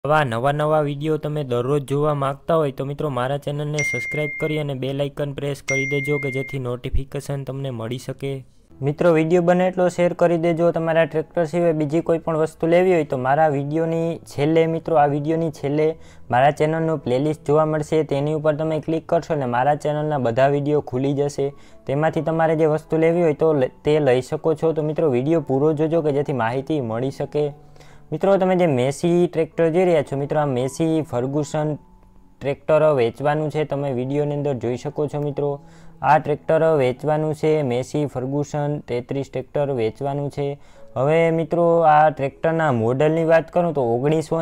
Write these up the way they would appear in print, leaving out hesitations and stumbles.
આવા નવા વિડીયો તમે દરરોજ જોવા માંગતા હોય તો મિત્રો મારા ચેનલને સબસ્ક્રાઇબ કરી અને બેલ આઇકન પ્રેસ કરી દેજો કે જેથી નોટિફિકેશન તમને મળી શકે। મિત્રો વિડીયો બને એટલો શેર કરી દેજો। તમારા ટ્રેક્ટર સિવાય બીજી કોઈ પણ વસ્તુ લેવી હોય તો મારા વિડીયોની છેલ્લે મિત્રો આ વિડીયોની છેલ્લે મારા ચેનલનું પ્લેલિસ્ટ જોવા મળશે, તેની ઉપર તમે ક્લિક કરશો અને મારા ચેનલના બધા વિડીયો ખુલી જશે। તેમાંથી તમારે જે વસ્તુ લેવી હોય તો તે લઈ શકો છો। તો મિત્રો વિડીયો પૂરો જોજો કે જેથી માહિતી મળી શકે। મિત્રો તમે જે મેસી ટ્રેક્ટર જોઈ રહ્યા છો, મિત્રો આ મેસી ફર્ગુસન ટ્રેક્ટર વેચવાનું છે, તમે વિડીયોની અંદર જોઈ શકો છો। મિત્રો આ ટ્રેક્ટર વેચવાનું છે, મેસી ફર્ગુસન 33 ટ્રેક્ટર વેચવાનું છે। હવે મિત્રો આ ટ્રેક્ટરના મોડલની વાત કરું તો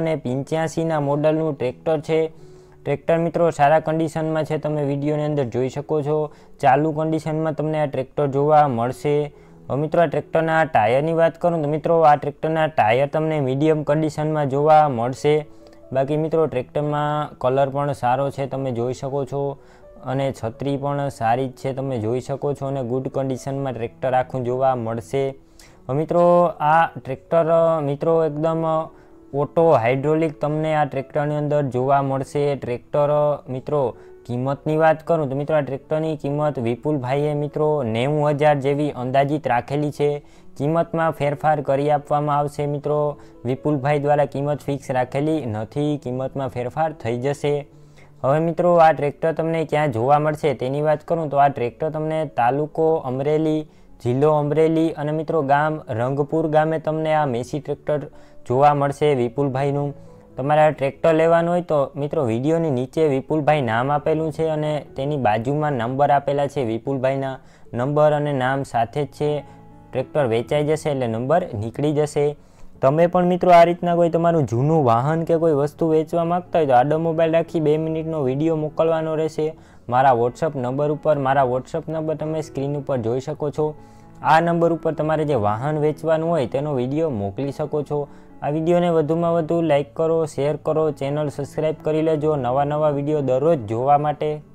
1985ના મોડલનું ટ્રેક્ટર છે। ટ્રેક્ટર મિત્રો સારા કન્ડિશનમાં છે, તમે વિડીયોની અંદર જોઈ શકો છો। ચાલુ કન્ડિશનમાં તમને આ ટ્રેક્ટર જોવા મળશે। મિત્રો આ ટ્રેક્ટરના ટાયરની વાત કરું તો મિત્રો આ ટ્રેક્ટરના ટાયર તમને મીડિયમ કન્ડિશનમાં જોવા મળશે। બાકી મિત્રો ટ્રેક્ટરમાં કલર પણ સારો છે, તમે જોઈ શકો છો, અને છત્રી પણ સારી જ છે, તમે જોઈ શકો છો, અને ગુડ કન્ડિશનમાં ટ્રેક્ટર આખું જોવા મળશે। મિત્રો આ ટ્રેક્ટર મિત્રો એકદમ ઓટો હાઇડ્રોલિક તમને આ ટ્રેક્ટરની અંદર જોવા મળશે। ટ્રેક્ટર મિત્રો કિંમતની વાત કરું તો મિત્રો આ ટ્રેક્ટરની કિંમત વિપુલભાઈએ મિત્રો 90,000 જેવી અંદાજિત રાખેલી છે। કિંમતમાં ફેરફાર કરી આપવામાં આવશે। મિત્રો વિપુલભાઈ દ્વારા કિંમત ફિક્સ રાખેલી નથી, કિંમતમાં ફેરફાર થઈ જશે। હવે મિત્રો આ ટ્રેક્ટર તમને ક્યાં જોવા મળશે તેની વાત કરું તો આ ટ્રેક્ટર તમને તાલુકો અમરેલી, જિલ્લો અમરેલી અને મિત્રો ગામ રંગપુર ગામે તમને આ મેસી ટ્રેક્ટર જોવા મળશે વિપુલભાઈનું। તમારે આ ટ્રેક્ટર લેવાનું હોય તો મિત્રો વિડીયોની નીચે વિપુલભાઈ નામ આપેલું છે અને તેની બાજુમાં નંબર આપેલા છે, વિપુલભાઈના નંબર અને નામ સાથે જ છે। ટ્રેક્ટર વેચાઈ જશે એટલે નંબર નીકળી જશે। તમે પણ મિત્રો આ રીતના કોઈ તમારું જૂનું વાહન કે કોઈ વસ્તુ વેચવા માંગતા હોય તો આડો મોબાઈલ રાખી 2 મિનિટનો વિડીયો મોકલવાનો રહેશે મારા વોટ્સઅપ નંબર ઉપર। મારા વોટ્સઅપ નંબર તમે સ્ક્રીન ઉપર જોઈ શકો છો। આ નંબર ઉપર તમારે જે વાહન વેચવાનું હોય તેનો વિડીયો મોકલી શકો છો। આ વિડીયોને વધુમાં વધુ લાઈક કરો, શેર કરો, ચેનલ સબસ્ક્રાઈબ કરી લેજો નવા વિડીયો દરરોજ જોવા માટે।